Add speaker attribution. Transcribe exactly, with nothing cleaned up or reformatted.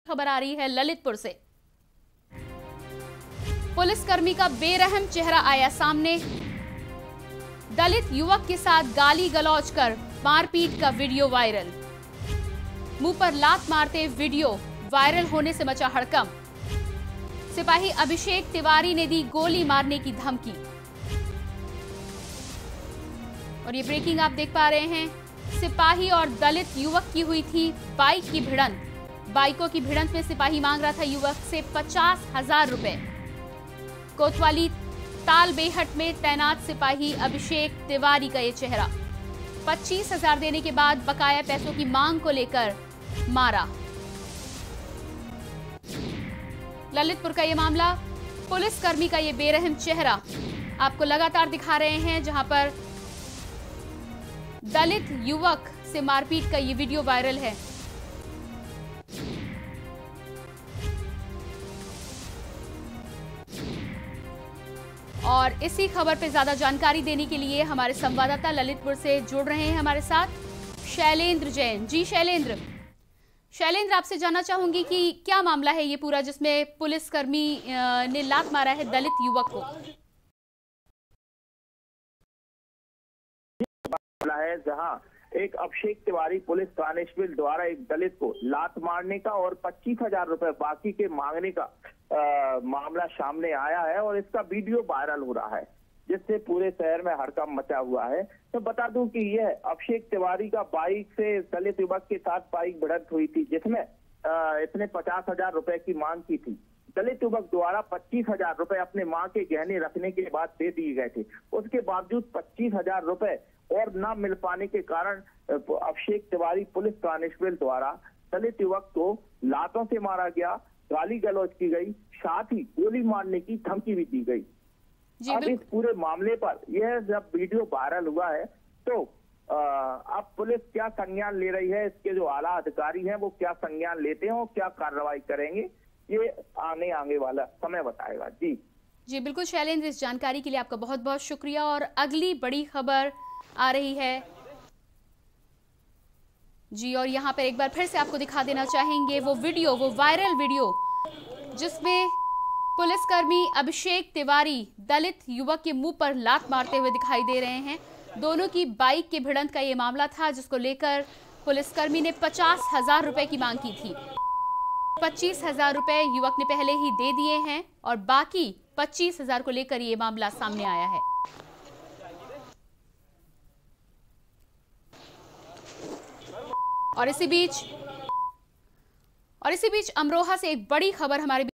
Speaker 1: खबर आ रही है ललितपुर से। पुलिसकर्मी का बेरहम चेहरा आया सामने। दलित युवक के साथ गाली गलौज कर मारपीट का वीडियो वायरल। मुंह पर लात मारते वीडियो वायरल होने से मचा हड़कंप। सिपाही अभिषेक तिवारी ने दी गोली मारने की धमकी। और ये ब्रेकिंग आप देख पा रहे हैं, सिपाही और दलित युवक की हुई थी बाइक की भिड़ंत। बाइकों की भिड़ंत में सिपाही मांग रहा था युवक से पचास हजार रुपए। कोतवाली तालबेहट में तैनात सिपाही अभिषेक तिवारी का ये चेहरा। पच्चीस हजार देने के बाद बकाया पैसों की मांग को लेकर मारा। ललितपुर का ये मामला, पुलिसकर्मी का ये बेरहम चेहरा आपको लगातार दिखा रहे हैं, जहां पर दलित युवक से मारपीट का ये वीडियो वायरल है। और इसी खबर पे ज्यादा जानकारी देने के लिए हमारे संवाददाता ललितपुर से जुड़ रहे हैं हमारे साथ शैलेंद्र जैन। जी शैलेंद्र, शैलेंद्र आपसे जानना चाहूंगी कि क्या मामला है ये पूरा जिसमें पुलिसकर्मी ने लात मारा है दलित युवक को?
Speaker 2: मामला है जहां एक अभिषेक तिवारी पुलिस कांस्टेबल द्वारा एक दलित को लात मारने का और पच्चीस हजार रुपए बाकी के मांगने का आ, मामला सामने आया है और इसका वीडियो वायरल हो रहा है, जिससे पूरे शहर में हड़कंप मचा हुआ है। तो बता दूं कि यह अभिषेक तिवारी का बाइक से दलित युवक के साथ बाइक भिड़ंत हुई थी, जिसमें इसने पचास हजार रुपए की मांग की थी। दलित युवक द्वारा पच्चीस हजार रुपए अपने मां के गहने रखने के बाद दे दिए गए थे। उसके बावजूद पच्चीस हजार रुपए और न मिल पाने के कारण अभिषेक तिवारी पुलिस कांस्टेबल द्वारा दलित युवक को लातों से मारा गया, गाली गलौज की गई, साथ ही गोली मारने की धमकी भी दी गई। अब इस पूरे मामले पर यह जब वीडियो वायरल हुआ है तो आ, अब पुलिस क्या संज्ञान ले रही है, इसके जो आला अधिकारी हैं वो क्या संज्ञान लेते हैं और क्या कार्रवाई करेंगे, ये आने आने वाला समय बताएगा। जी
Speaker 1: जी बिल्कुल शैलेंद्र, इस जानकारी के लिए आपका बहुत बहुत शुक्रिया। और अगली बड़ी खबर आ रही है जी, और यहाँ पर एक बार फिर से आपको दिखा देना चाहेंगे वो वीडियो, वो वायरल वीडियो जिसमें पुलिसकर्मी अभिषेक तिवारी दलित युवक के मुंह पर लात मारते हुए दिखाई दे रहे हैं। दोनों की बाइक के भिड़ंत का ये मामला था, जिसको लेकर पुलिसकर्मी ने पचास हजार रुपए की मांग की थी। पच्चीस हजार रुपए युवक ने पहले ही दे दिए हैं और बाकी पच्चीस हजार को लेकर ये मामला सामने आया है। और इसी बीच और इसी बीच अमरोहा से एक बड़ी खबर हमारे